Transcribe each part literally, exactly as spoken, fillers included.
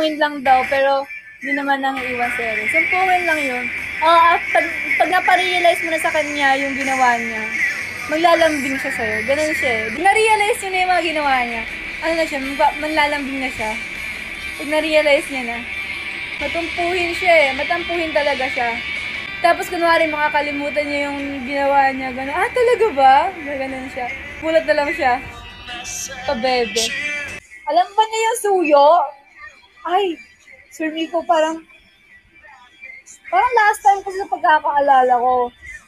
sumpungin lang daw, pero hindi naman nang iwan sa'yo. Sumpungin lang yun. Oh, uh, pag, pag naparealize mo na sa kanya yung ginawa niya, maglalambing siya sa'yo. Ganun siya eh. Na-realize niya na yung mga ginawa niya. Ano na siya, manlalambing na siya. Pag na-realize niya na, matumpuhin siya eh. Matampuhin talaga siya. Tapos kunwari makakalimutan niya yung ginawa niya. Ganun, ah talaga ba? Ganun siya. Mulat na lang siya. Pabebe. Alam ba niya yung suyo? Ay, Sir Miko, parang parang last time kasi sa pagkakaalala ko.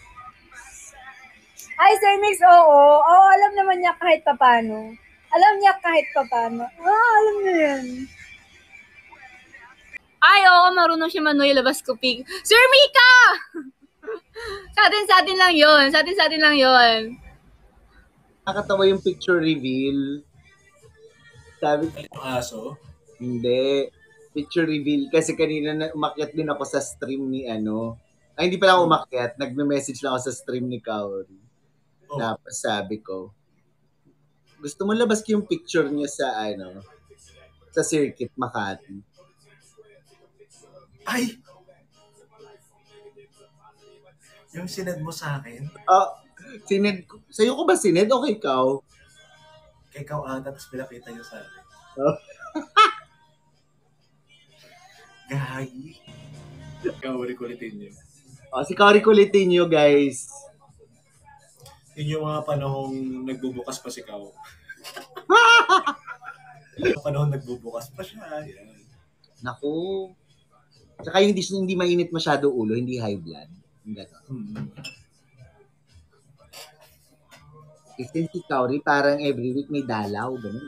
Ay, Sir Mix, oo. Oo, alam naman niya kahit papano. Alam niya kahit papano. Ah, alam niya yan. Ay, oo, marunong siya manoy, labas ko pig. Sir Mika! sa atin, sa atin lang yon. Sa atin, sa atin lang yon. Nakakatawa yung picture reveal. Sabi ko, yung aso? Hindi. Picture reveal. Kasi kanina na umakyat din ako sa stream ni ano. Ay, hindi pala ako umakyat. Nagme-message lang ako sa stream ni Kaori. Oh. Tapos sabi ko, gusto mo labas ko yung picture niya sa ano, sa circuit Makati. Ay! Yung sined mo sa akin? Oh, sined ko. Sa'yo ko ba sined o kay Kao? Kay Kao ata, tapos pinakita niyo sa akin. Oh. Gagi. Kaori kulitin niyo. Oh, si Kaori kulitin niyo, guys. Yun yung mga panahong nagbubukas pa si Kao. Panahon nagbubukas pa siya. Yan. Naku. Tsaka yung hindi, hindi mainit masyado ulo, hindi high blood. Hmm. Kasi si Kaori parang every week may dalaw. Ganun.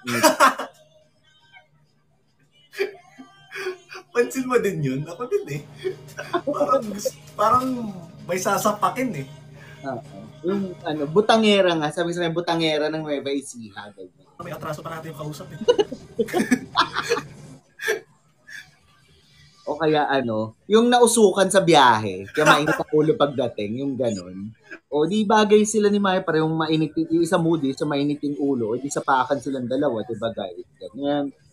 Pansin mo din yun? Ako din eh. Parang, parang may sasapakin eh. Uh-huh. Yung ano, butangera nga. Sabi sa mga butangera ng Nueva Ecija. May atraso pa natin yung kausap eh. O kaya ano, yung nausukan sa biyahe, kaya mainit ang ulo pagdating, yung ganon. O di bagay sila ni Maya, parehong mainit, yung isa moody, sa mainit yung ulo, o di sapakan silang dalawa, diba guys? Ganyan.